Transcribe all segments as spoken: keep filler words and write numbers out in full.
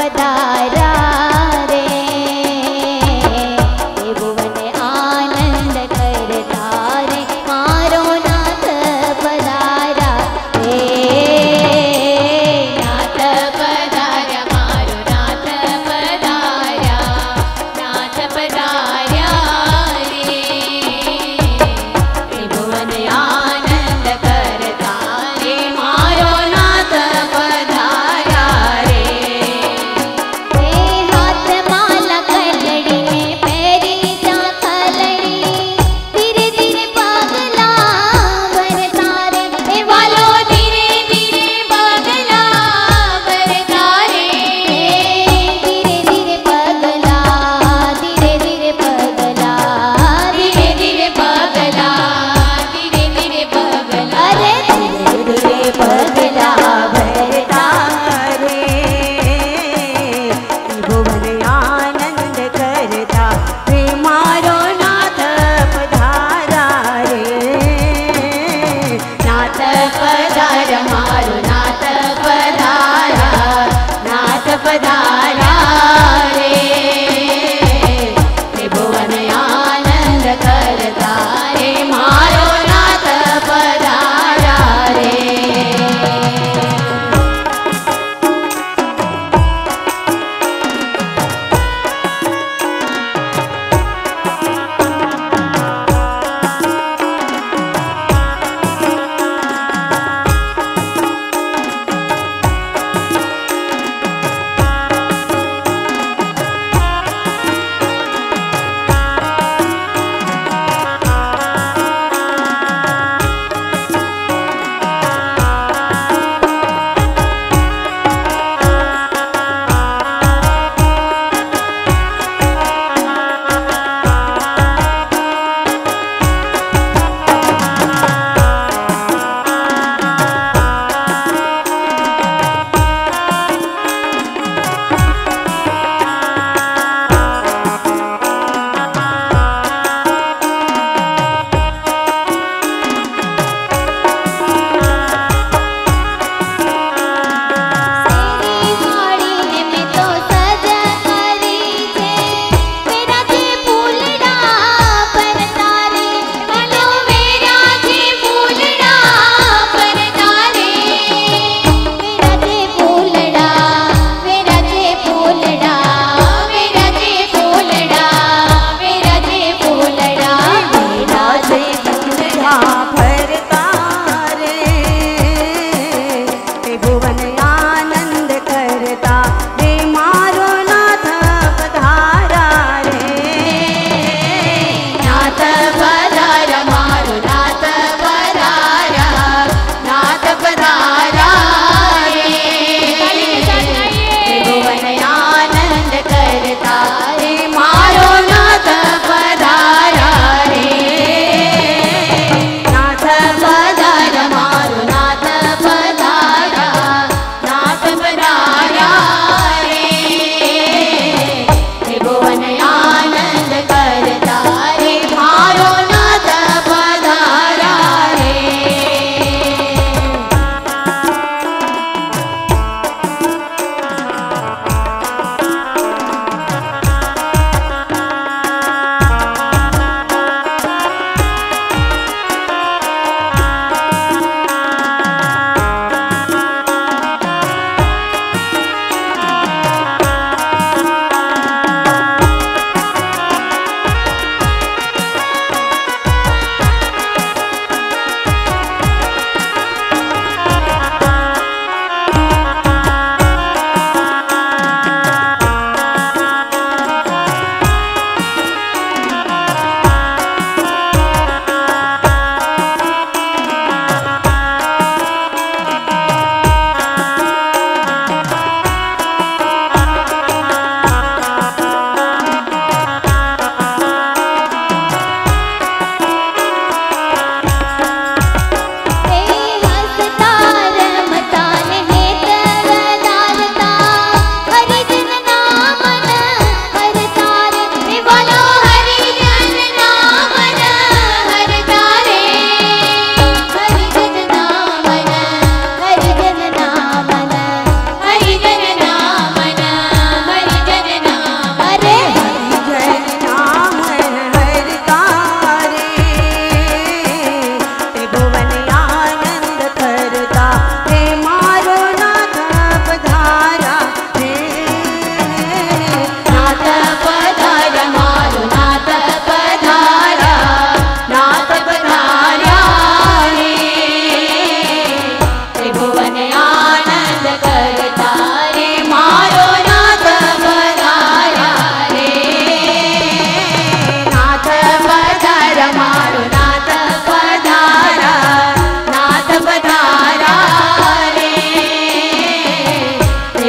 पधारा रे, त्रिभुवन आनंद करता रे, मारो नाथ पधारा रे। नाथ पधारा मारो नाथ पधारा, नाथ पधारा रे, त्रिभुवन आनंद करता रे, मारो नाथ पधारा रे। हे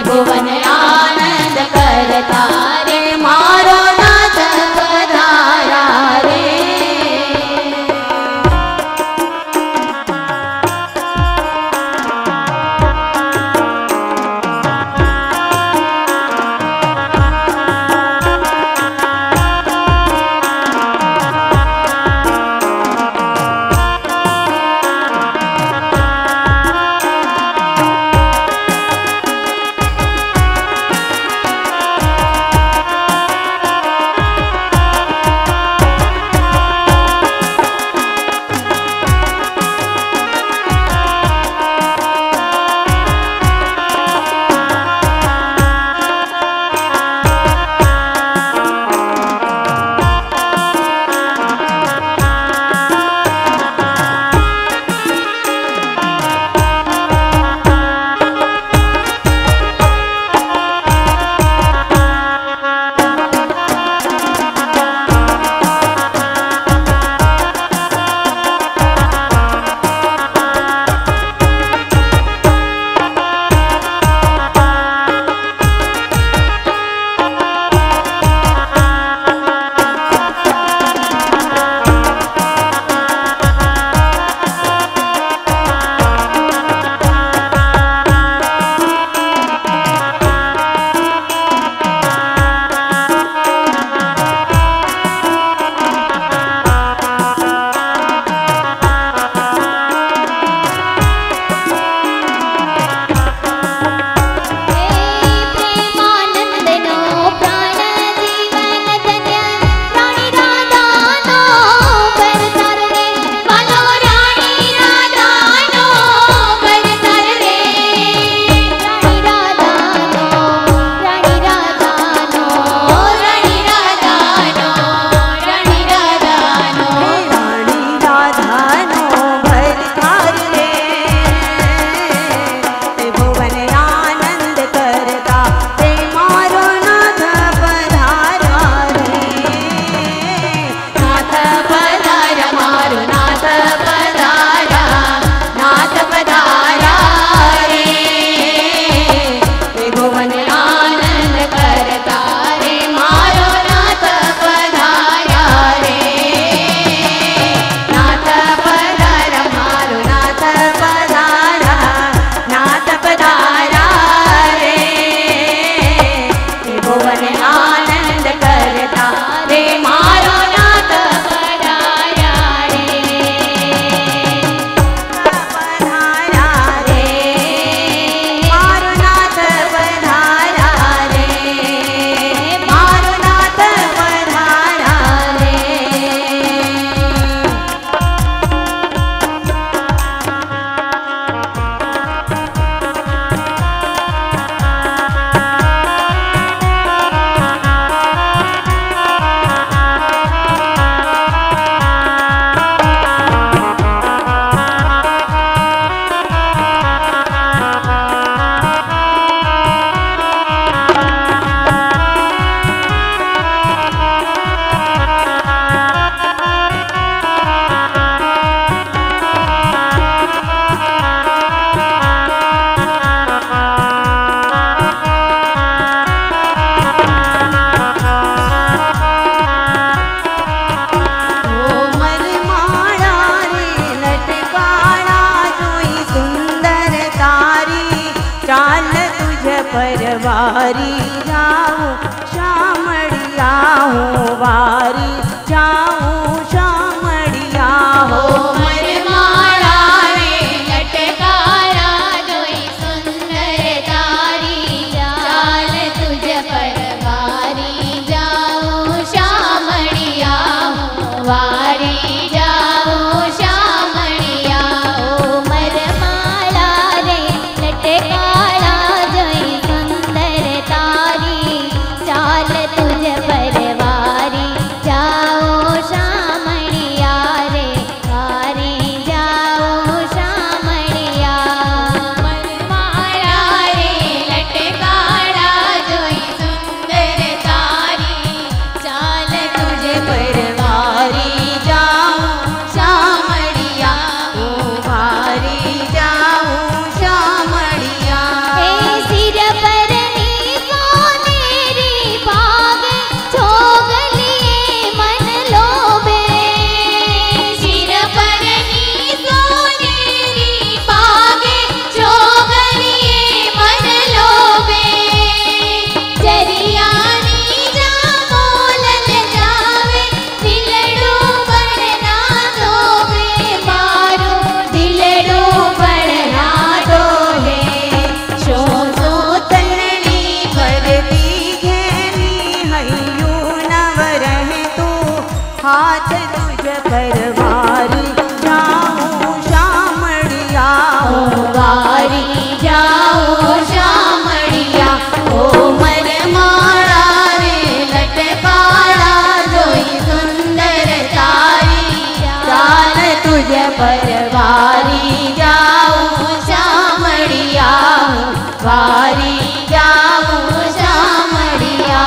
त्रिभुवन आनंद करता रे मारो नाथ पधारा रे। परवारी जाऊं शामड़िया हूँ वारी जाऊं शामड़िया हो मरमाला रे लटकाया जोई सुंदर तारी चाल तुझ परवारी जाऊं शामड़िया हूँ वारी जाऊं शामड़िया हो मरमाला रे लटकाया जोई सुंदर तारी चाल तुझ परवारी जाओ शाम वारी जाऊं शामड़िया।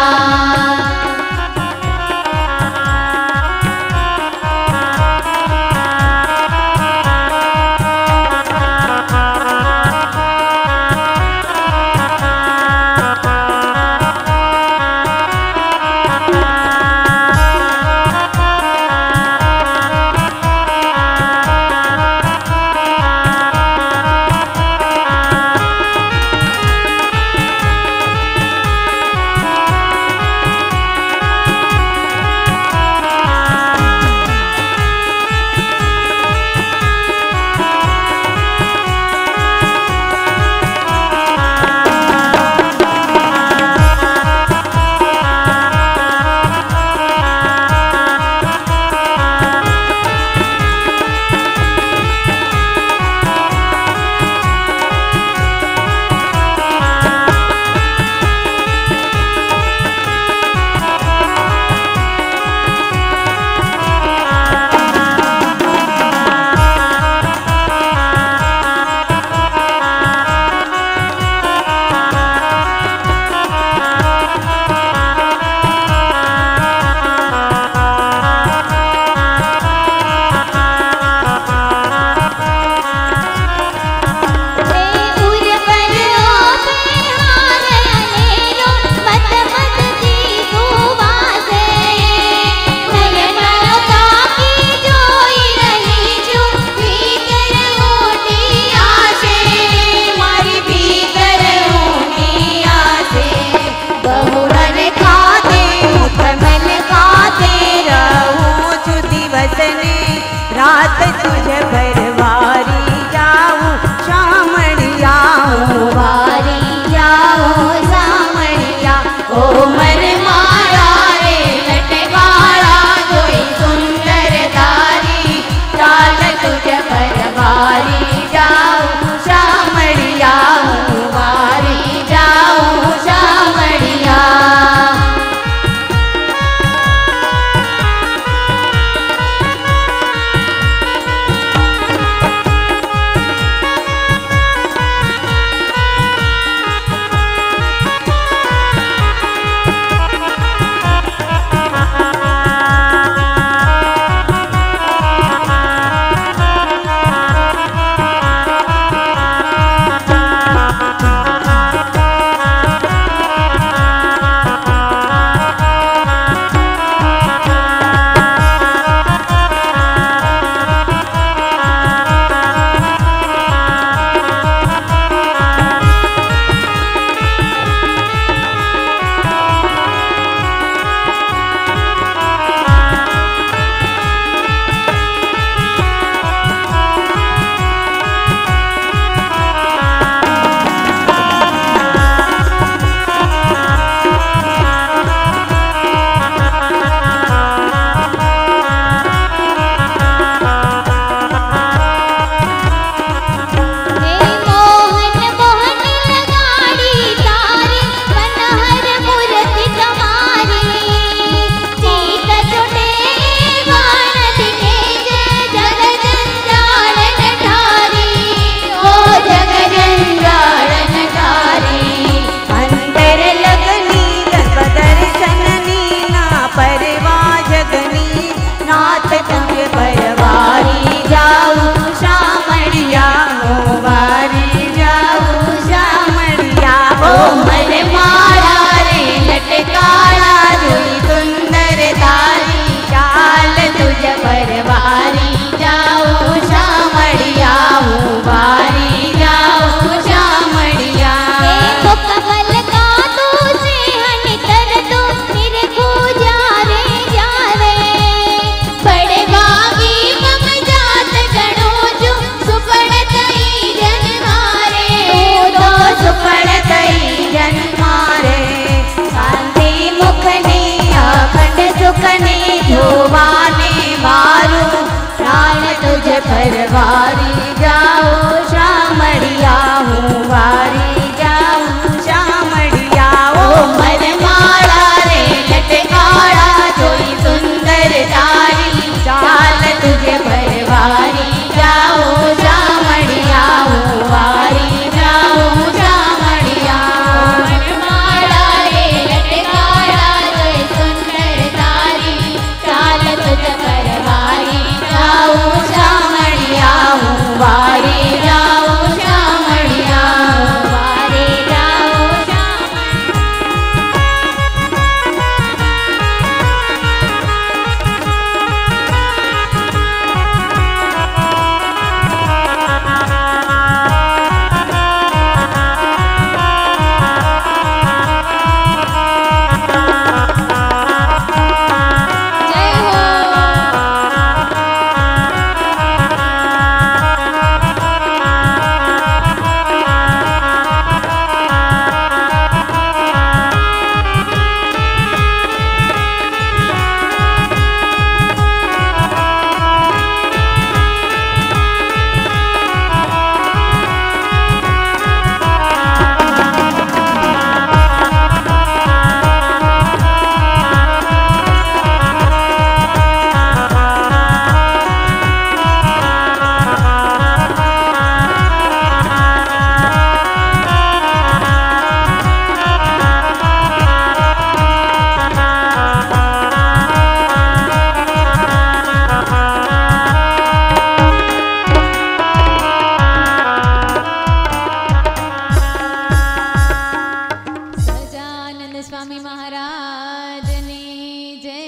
स्वामी महाराज ने जय।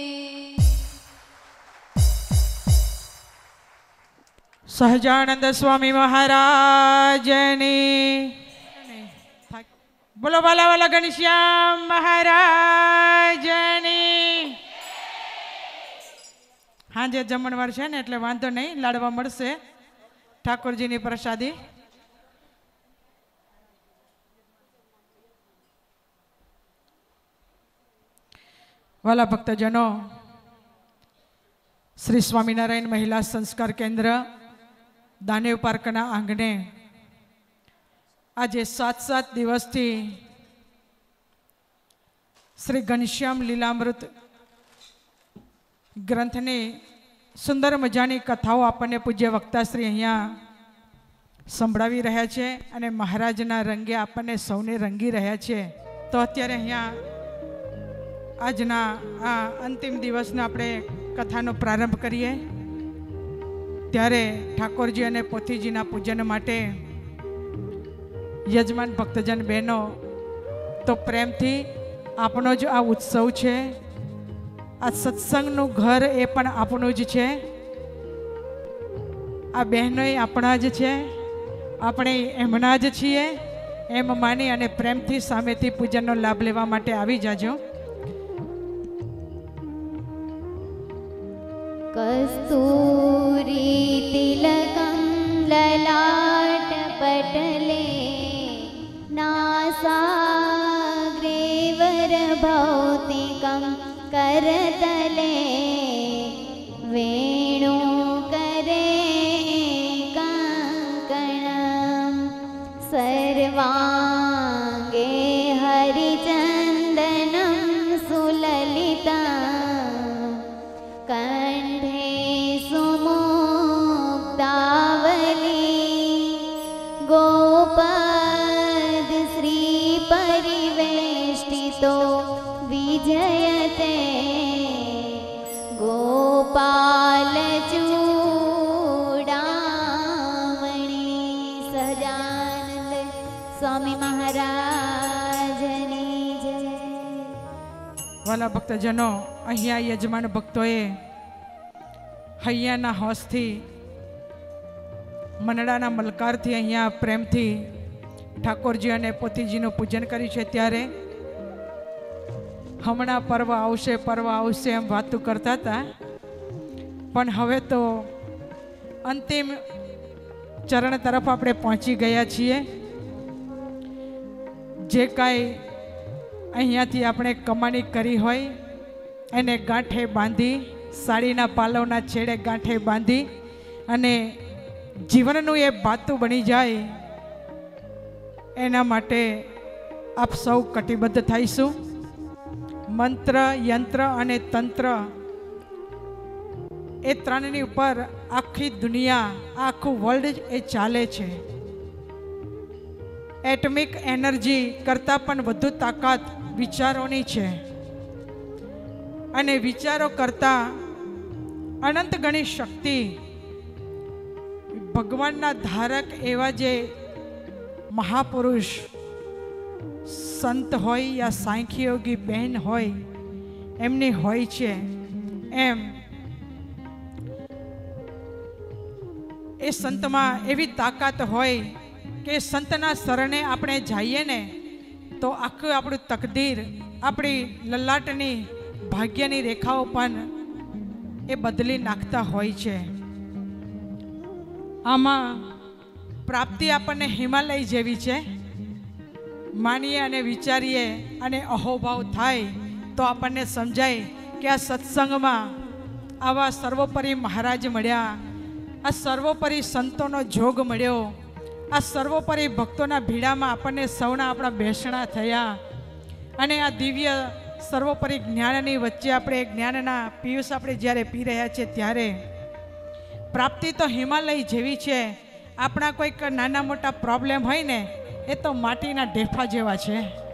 સહજાનંદ સ્વામી મહારાજની બોલો વાલા વાલા ઘનશ્યામ મહારાજની. હાજે જમણવાર છે ને એટલે વાંધો નહીં, લાડવા મળશે ઠાકોરજીની પ્રસાદી. વાલા ભક્તજનો, શ્રી સ્વામિનારાયણ મહિલા સંસ્કાર કેન્દ્ર દાનેવ પાર્કના આંગણે આજે સાત સાત દિવસથી શ્રી ઘનશ્યામ લીલામૃત ગ્રંથની સુંદર મજાની કથાઓ આપણને પૂજ્ય વક્તાશ્રી અહીંયા સંભળાવી રહ્યા છે અને મહારાજના રંગે આપણને સૌને રંગી રહ્યા છે. તો અત્યારે અહીંયા આજના આ અંતિમ દિવસનો આપણે કથાનો પ્રારંભ કરીએ. ત્યારે ઠાકોરજી અને પોથીજીના પૂજન માટે યજમાન ભક્તજન બહેનો તો પ્રેમથી આપણો જ આ ઉત્સવ છે, આ સત્સંગનું ઘર એ પણ આપણું જ છે, આ બહેનો આપણા જ છે, આપણે એમના જ છીએ એમ માની અને પ્રેમથી સામેથી પૂજનનો લાભ લેવા માટે આવી જાજો. કસ્તુરી તિલકમ લલાટ પટલે નાસાગ્રે વરભૌતિકમ કરતલે વેણુ કરે કંકણમ સર્વાંગે હરિચંદનમ સુલલિતા કંઠે સુમુક્તાવલી ગોપદ શ્રી પરિવેષ્ટિતો વિજયતે ગોપાલ ચૂડામણી. સહજાનંદ સ્વામી મહારાજની જય. વાલા ભક્તજનો, અહીંયા યજમાન ભક્તોએ હૈયાના હોશથી મનડાના મલકારથી અહીંયા પ્રેમથી ઠાકોરજી અને પોતીજીનું પૂજન કર્યું છે. ત્યારે હમણાં પર્વ આવશે પર્વ આવશે એમ વાતું કરતા હતા, પણ હવે તો અંતિમ ચરણ તરફ આપણે પહોંચી ગયા છીએ. જે કાંઈ અહીંયાથી આપણે કમાણી કરી હોય એને ગાંઠે બાંધી, સાડીના પાલવના છેડે ગાંઠે બાંધી અને જીવનનું એ બાતું બની જાય એના માટે આપ સૌ કટિબદ્ધ થઈશું. મંત્ર, યંત્ર અને તંત્ર એ ત્રણની ઉપર આખી દુનિયા, આખું વર્લ્ડ એ ચાલે છે. એટમિક એનર્જી કરતાં પણ વધુ તાકાત વિચારોની છે અને વિચારો કરતાં અનંત ગણી શક્તિ ભગવાનના ધારક એવા જે મહાપુરુષ સંત હોય યા સાંખ્યયોગી બહેન હોય એમની હોય છે. એમ એ સંતમાં એવી તાકાત હોય કે સંતના શરણે આપણે જઈએ ને તો આખું આપણું તકદીર, આપણી લલાટની ભાગ્યની રેખાઓ પણ એ બદલી નાખતા હોય છે. આમાં પ્રાપ્તિ આપણને હિમાલય જેવી છે. માનીએ અને વિચારીએ અને અહોભાવ થાય તો આપણને સમજાય કે આ સત્સંગમાં આવા સર્વોપરી મહારાજ મળ્યા, આ સર્વોપરી સંતોનો જોગ મળ્યો, આ સર્વોપરી ભક્તોના ભીડામાં આપણને સૌના આપણા બેસણા થયા અને આ દિવ્ય સર્વોપરી જ્ઞાનની વચ્ચે આપણે જ્ઞાનના પિયુષ આપણે જ્યારે પી રહ્યા છીએ ત્યારે પ્રાપ્તિ તો હિમાલય જેવી છે. આપણા કોઈક નાના મોટા પ્રોબ્લેમ હોય ને એ તો માટીના ઢેફા જેવા છે.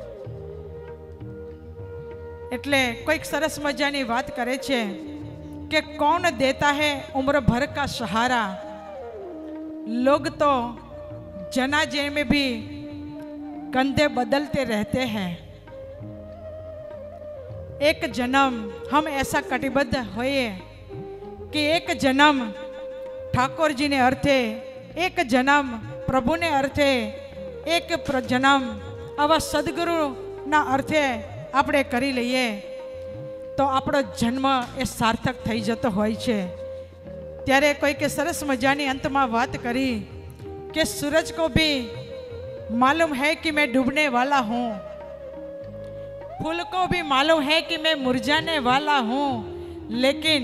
એટલે કોઈક સરસ મજાની વાત કરે છે કે કૌન દેતા હૈ ઉમ્ર ભર કા સહારા, લોગ તો जनाजे में भी कंधे बदलते रहते हैं. एक जन्म हम ऐसा कटिबद्ध होइए कि एक जन्म ठाकुर जी ने अर्थे, एक जन्म प्रभु ने अर्थे, एक प्र- जन्म आवा सद्गुरु ना अर्थे આપણે કરી લઈએ તો આપણો જન્મ એ સાર્થક થઈ જતો હોય છે। ત્યારે કોઈકે સરસ મજાની અંતમાં વાત કરી कि सूरज को भी मालूम है कि मैं डूबने वाला हूँ, फूल को भी मालूम है कि मैं मुरझाने वाला हूँ, लेकिन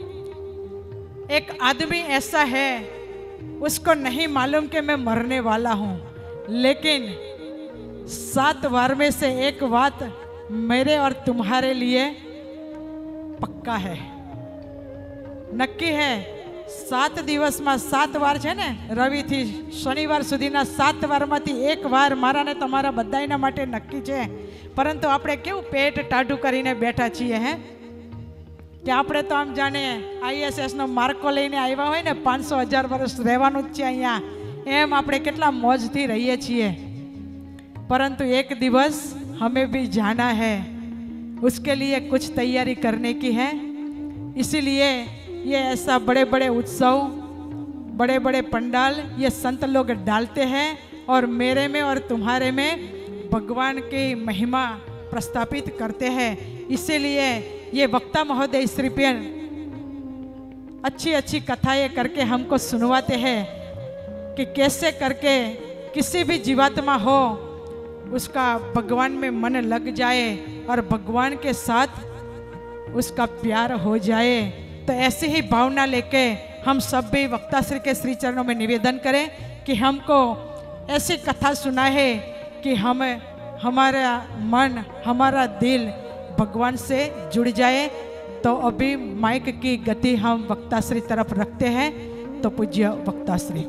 एक आदमी ऐसा है उसको नहीं मालूम कि मैं मरने वाला हूँ। लेकिन सात वार में से एक बात मेरे और तुम्हारे लिए पक्का है, नक्की है। सात दिवस में सात वार है ने, रवि थी शनिवार सुधीना सात वार मांथी एक वार मारा ने तमारा बधाईना माटे नक्की है। परंतु आपणे केवुं पेट टाढू करीने बैठा छीए हैं कि आपणे तो आम जाने आईएसएस नो मार्को लईने आव्या होय ने पांच सौ हजार वर्ष रहेवानुं ज छे अहींया, एम आपणे केटला मौजथी रहीए छीए। परंतु एक दिवस हमें भी जाना है, उसके लिए कुछ तैयारी करने की है। इसीलिए ये ऐसा बड़े बड़े उत्सव, बड़े बड़े पंडाल ये संत लोग डालते हैं और मेरे में और तुम्हारे में भगवान की महिमा प्रस्थापित करते हैं। इसीलिए ये वक्ता महोदय श्रीपेन अच्छी अच्छी कथाएं करके हमको सुनवाते हैं कि कैसे करके किसी भी जीवात्मा हो उसका भगवान में मन लग जाए और भगवान के साथ उसका प्यार हो जाए। तो ऐसी ही भावना लेके हम सब भी वक्ता श्री के श्री चरणों में निवेदन करें कि हमको ऐसी कथा सुनाए कि हम हमारा मन, हमारा दिल भगवान से जुड़ जाए। तो अभी माइक की गति हम वक्ता श्री तरफ रखते हैं। तो पूज्य वक्ता श्री।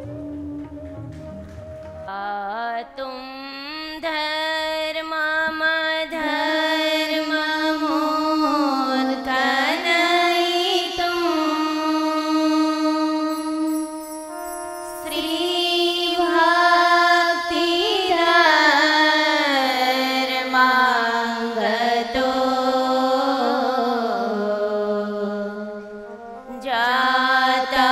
आ तुम धर्म धर्म मोर कनई तुम श्री भक्ति धर्म मांगतो जाता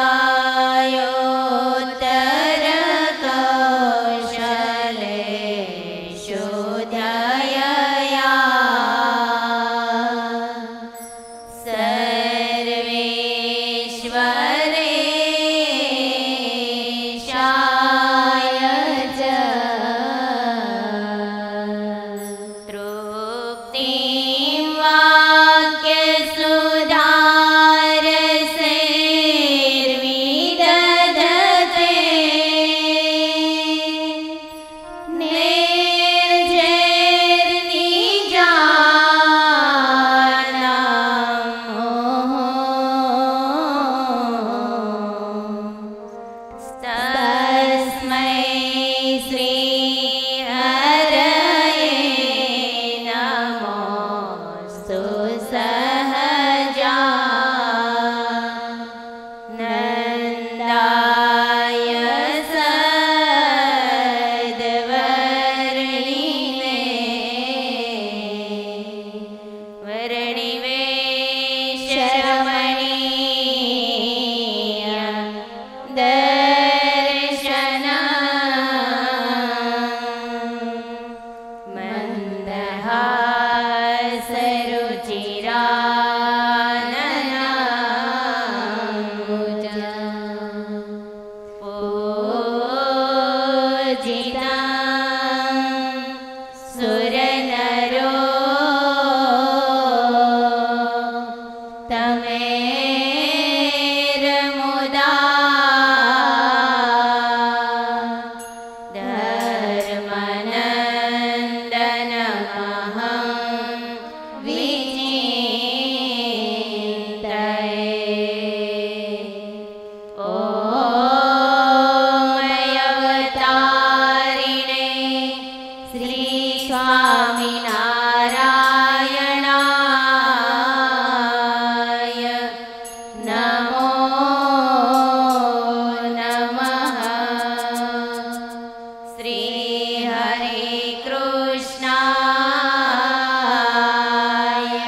हरे कृष्णाय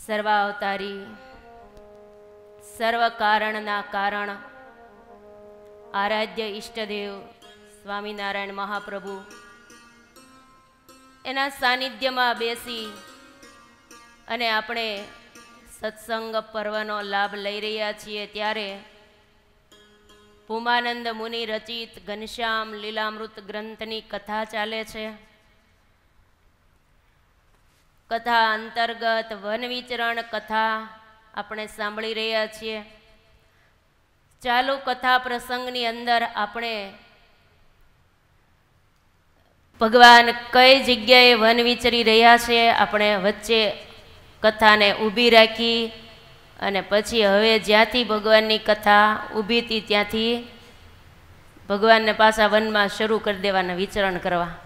સર્વાવતારી સર્વ કારણના કારણ આરાધ્ય ઈષ્ટદેવ સ્વામિનારાયણ મહાપ્રભુ એના સાનિધ્યમાં બેસી અને આપણે સત્સંગ પર્વનો લાભ લઈ રહ્યા છીએ ત્યારે પૂમાનંદ મુનિ રચિત ઘનશ્યામ લીલામૃત ગ્રંથની કથા ચાલે છે. કથા અંતર્ગત વન વિચરણ કથા આપણે સાંભળી રહ્યા છીએ. ચાલુ કથા પ્રસંગની અંદર આપણે ભગવાન કઈ જગ્યાએ વન વિચરી રહ્યા છે આપણે વચ્ચે કથાને ઊભી રાખી અને પછી હવે જ્યાંથી ભગવાનની કથા ઊભી હતી ત્યાંથી ભગવાનને પાછા વનમાં શરૂ કરી દેવાના વિચરણ કરવા.